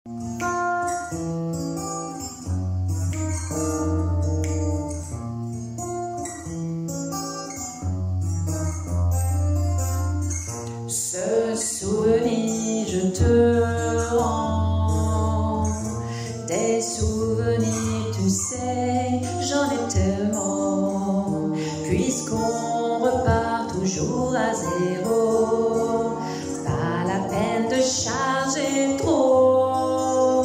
Ce souvenir je te rends, des souvenirs tu sais, j'en ai tellement, puisqu'on repart toujours à zéro, pas la peine de charger trop.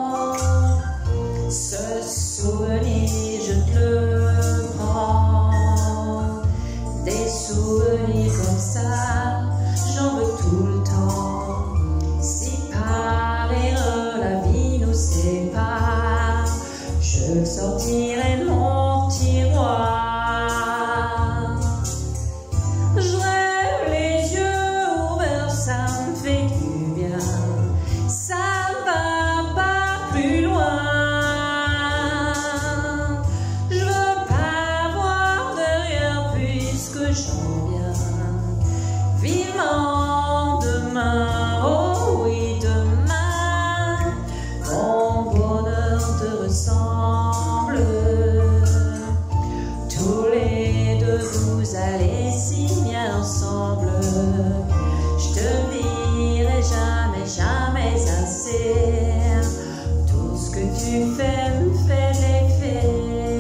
Ce souvenir je te le prends, des souvenirs comme ça, j'en veux tout le temps. Si par erreur la vie nous sépare, je sortirai mon tiroir. Je rêve les yeux ouverts, ça me fait du bien. Ça va pas plus loin. Je veux pas voir derrière puisque j'en viens. Vivement demain, oh oui demain, mon bonheur te ressemble. Tous les deux vous allez si bien ensemble. Je te dirai jamais, jamais assez. Tout ce que tu fais me fait l'effet.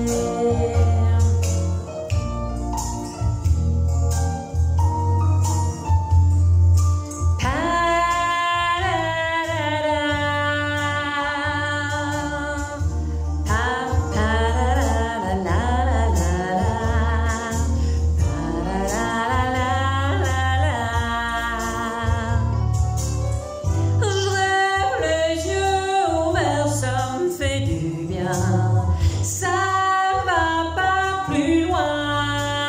Ça va pas plus loin.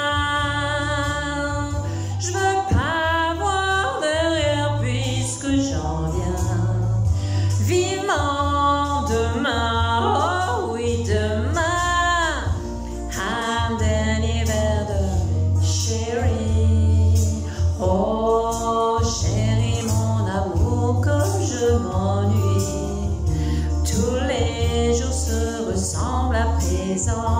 Je veux pas voir derrière puisque j'en viens. Vivement demain, oh oui demain. Un dernier verre de chérie. Oh chérie mon amour, comme je m'ennuie. Tous les jours se ressemblent à présent.